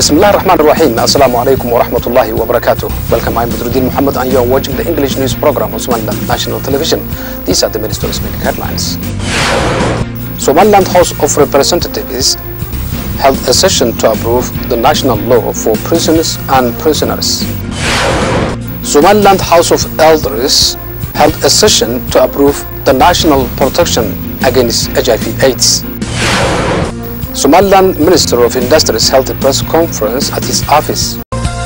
Bismillah ar-Rahman ar-Rahim. Assalamu alaikum wa rahmatullahi wa barakatuh. Welcome, I'm Badruddin Muhammad and you are watching the English news program on Somaliland National Television. These are the main stories making headlines. Somaliland House of Representatives held a session to approve the national law for prisoners and prisoners. Somaliland House of Elders held a session to approve the national protection against HIV/AIDS. Somaliland Minister of Industries held a press conference at his office.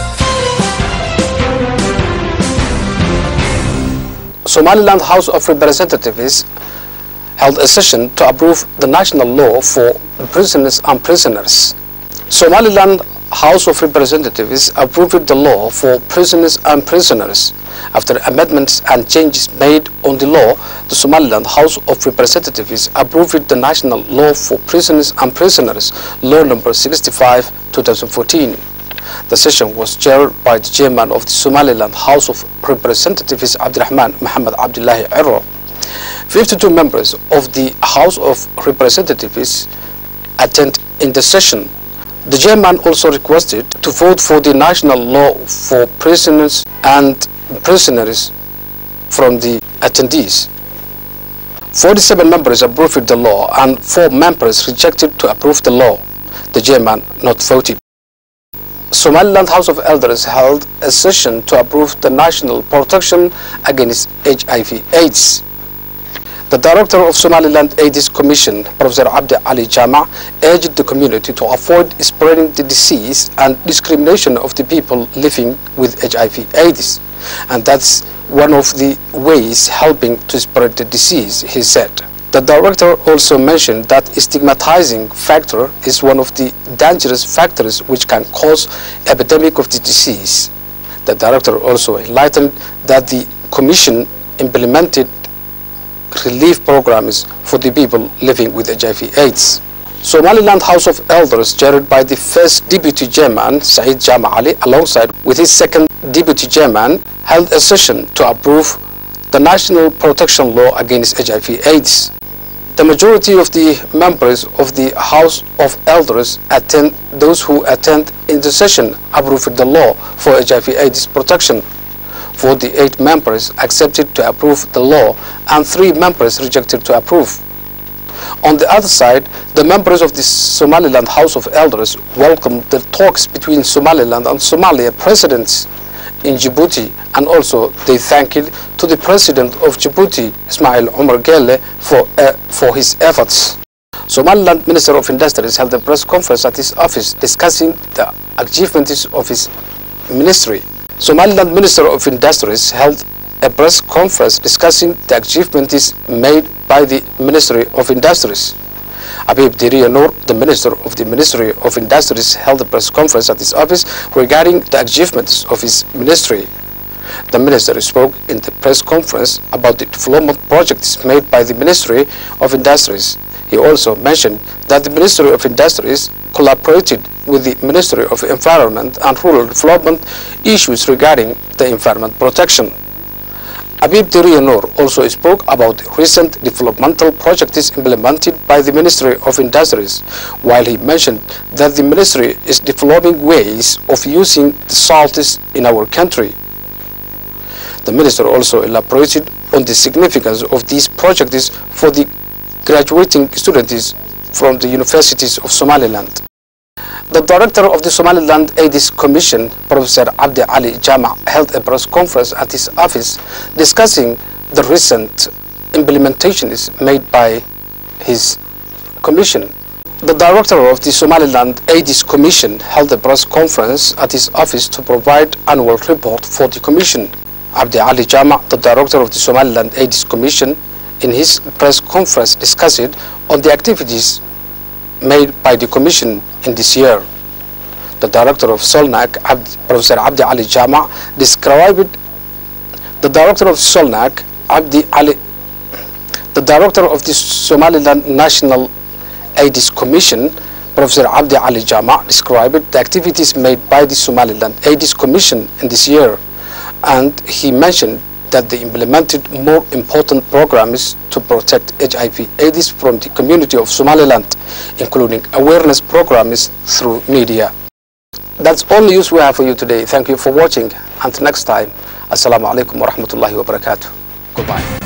Somaliland House of Representatives held a session to approve the national law for prisoners and prisoners. Somaliland House of Representatives approved the law for prisoners and prisoners. After amendments and changes made on the law, the Somaliland House of Representatives approved the national law for prisoners and prisoners, law number 65/2014. The session was chaired by the chairman of the Somaliland House of Representatives, Abdirahman Mohammed Abdullahi Ero. 52 members of the House of Representatives attended in the session. The chairman also requested to vote for the national law for prisoners and prisoners from the attendees. 47 members approved the law and 4 members rejected to approve the law. The chairman not voted. Somaliland House of Elders held a session to approve the national protection against HIV/AIDS. The director of Somaliland AIDS Commission, Professor Abdi Ali Jama, urged the community to avoid spreading the disease and discrimination of the people living with HIV/AIDS. And that's one of the ways helping to spread the disease, he said. The director also mentioned that stigmatizing factor is one of the dangerous factors which can cause epidemic of the disease. The director also enlightened that the commission implemented relief programs for the people living with HIV/AIDS. Somaliland House of Elders, chaired by the first deputy chairman, Saeed Jama Ali, alongside with his second deputy chairman, held a session to approve the national protection law against HIV/AIDS. The majority of the members of the House of Elders those who attend in the session approved the law for HIV/AIDS protection. 48 members accepted to approve the law and 3 members rejected to approve. On the other side, the members of the Somaliland House of Elders welcomed the talks between Somaliland and Somalia presidents in Djibouti, and also they thanked to the president of Djibouti, Ismail Omar Gelle, for his efforts. Somaliland Minister of Industries held a press conference at his office discussing the achievements of his ministry. Somaliland Minister of Industries held a press conference discussing the achievements made by the Ministry of Industries. Habib Diriya Noor, the Minister of the Ministry of Industries, held a press conference at his office regarding the achievements of his ministry. The minister spoke in the press conference about the development projects made by the Ministry of Industries. He also mentioned that the Ministry of Industries collaborated with the Ministry of Environment and Rural Development issues regarding the environment protection. Habib Diriya Noor also spoke about recent developmental projects implemented by the Ministry of Industries, while he mentioned that the ministry is developing ways of using the salts in our country. The minister also elaborated on the significance of these projects for the graduating students from the universities of Somaliland. The director of the Somaliland AIDS Commission, Professor Abdi Ali Jama, held a press conference at his office discussing the recent implementations made by his commission. The director of the Somaliland AIDS Commission held a press conference at his office to provide annual report for the commission. Abdi Ali Jama, the director of the Somaliland AIDS Commission, in his press conference discussed on the activities made by the commission in this year. The director of Solnak, Professor Abdi Ali Jama, described the director of Solnak, the director of the Somaliland National AIDS Commission, Professor Abdi Ali Jama, described the activities made by the Somaliland AIDS Commission in this year, and he mentioned that they implemented more important programs to protect HIV/AIDS from the community of Somaliland, including awareness programs through media. That's all the news we have for you today. Thank you for watching. Until next time, Assalamu alaikum wa rahmatullahi wa barakatuh. Goodbye.